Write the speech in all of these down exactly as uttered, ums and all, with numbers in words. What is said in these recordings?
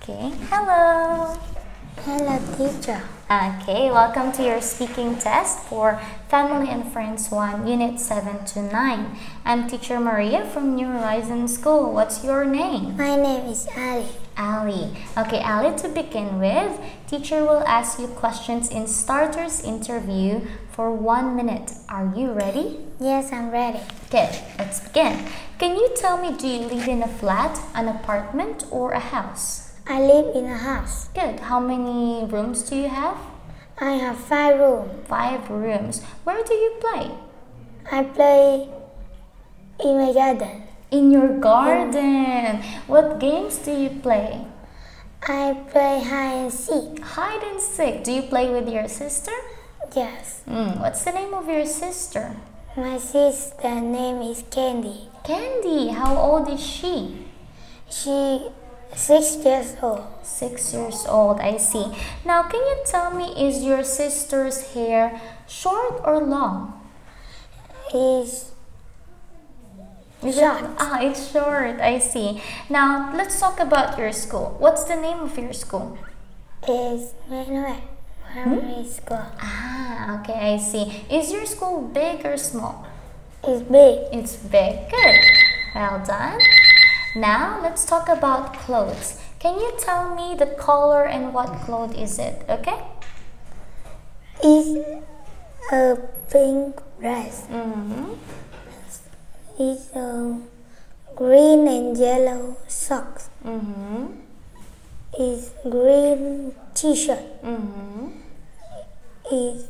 Okay, hello. Hello, teacher. Okay, welcome to your speaking test for Family and Friends one, Unit seven to nine. I'm Teacher Maria from New Horizon School. What's your name? My name is Ali. Ali. Okay, Ali, to begin with, teacher will ask you questions in starter's interview for one minute. Are you ready? Yes, I'm ready. Good, let's begin. Can you tell me, do you live in a flat, an apartment, or a house? I live in a house. Good. How many rooms do you have? I have five rooms. Five rooms. Where do you play? I play in my garden. In your garden. What games do you play? I play hide and seek. Hide and seek. Do you play with your sister? Yes. Mm, what's the name of your sister? My sister's name is Candy. Candy. How old is she? She six years old. Six years old, I see. Now, can you tell me, is your sister's hair short or long? Is Is short. It, ah, it's short, I see. Now, let's talk about your school. What's the name of your school? Is Manuel Primary School. Ah, okay, I see. Is your school big or small? It's big. It's big. Good. Well done. Now, let's talk about clothes. Can you tell me the color and what cloth is it, okay? It's a pink dress. Mm-hmm. It's a green and yellow socks. Mm-hmm. It's green t-shirt. Mm-hmm. It's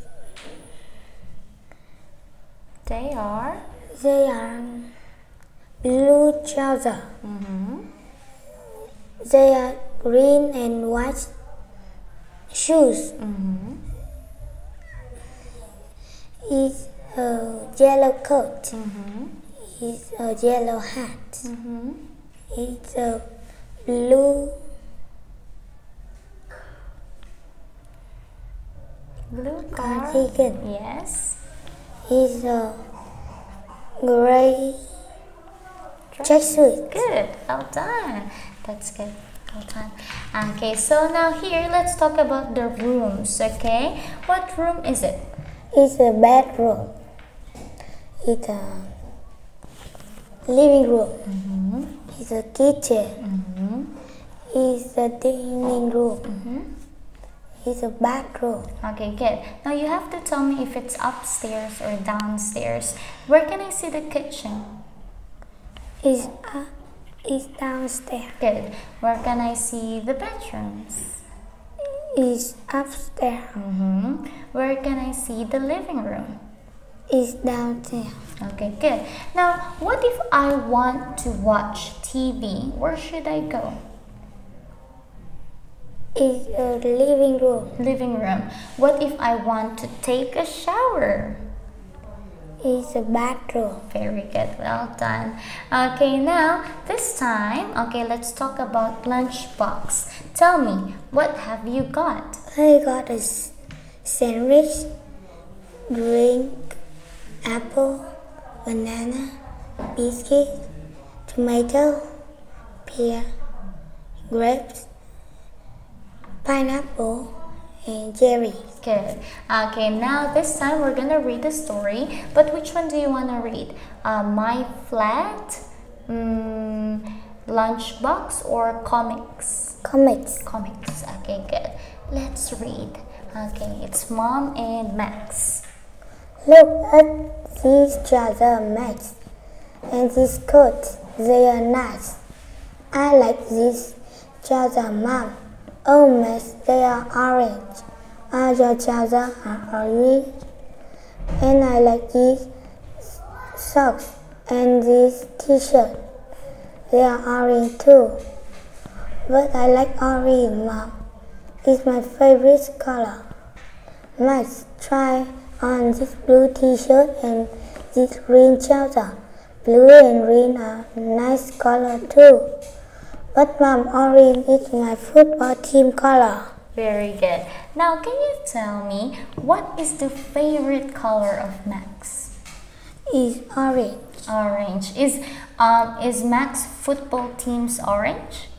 They are? They are blue trousers. Mm-hmm. They are green and white shoes. Mm-hmm. It's a yellow coat. Mm-hmm. It's a yellow hat. Mm-hmm. It's a blue Blue car. cardigan. Yes. It's a gray tracksuit. Good. Well done. That's good. Well done. Okay, so now here, let's talk about the rooms, okay? What room is it? It's a bedroom. It's a living room. Mm-hmm. It's a kitchen. Mm-hmm. It's a dining room. Mm-hmm. It's a bathroom. Okay, good. Now you have to tell me if it's upstairs or downstairs. Where can I see the kitchen? It's, uh, it's downstairs. Good. Where can I see the bedrooms? It's upstairs. Mm-hmm. Where can I see the living room? It's downstairs. Okay, good. Now, what if I want to watch T V? Where should I go? It's a living room. Living room. What if I want to take a shower? It's a bathroom. Very good. Well done. Okay, now this time, okay, let's talk about lunchbox. Tell me, what have you got? I got a s- sandwich, drink, apple, banana, biscuit, tomato, pear, grapes, pineapple, and cherry. Good. Okay, now this time we're gonna read the story, but which one do you want to read? Uh, My Flat, um, Lunchbox, or Comics? Comics. Comics. Okay, good. Let's read. Okay, it's Mom and Max. Look at these trousers, Max, and these coats. They are nice. I like these trousers, Mom. Oh, Max, they are orange. All your trousers are orange. And I like these socks and this t-shirt. They are orange too. But I like orange, Mom. It's my favorite color. Max, try on this blue t-shirt and this green trouser. Blue and green are nice color too. But Mom, orange is my football team color. Very good. Now, can you tell me what is the favorite color of Max? Is orange. Orange. Is um is Max football team's orange?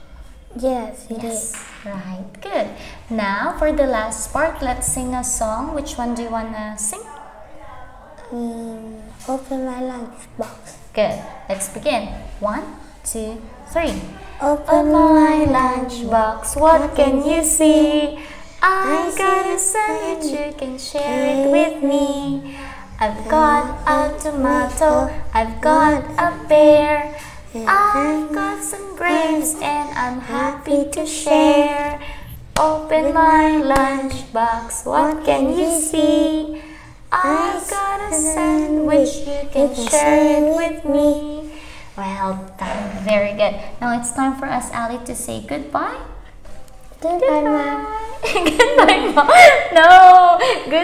Yes, it Yes. is. Right. Good. Now for the last part, let's sing a song. Which one do you wanna sing? Mm, open my lunchbox. Good. Let's begin. One, two, three. Open my lunchbox, what can you see? I got a sandwich, you can share it with me. I've got a tomato, I've got a pear, I've got some grapes and I'm happy to share. Open my lunchbox, what can you see? I got a sandwich, you can share it with me. Well done, very good. Now it's time for us, Ali, to say goodbye. Goodbye, Mom. Goodbye, Mom. No,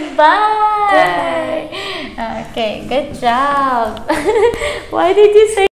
goodbye. Goodbye. Okay, good job. Why did you say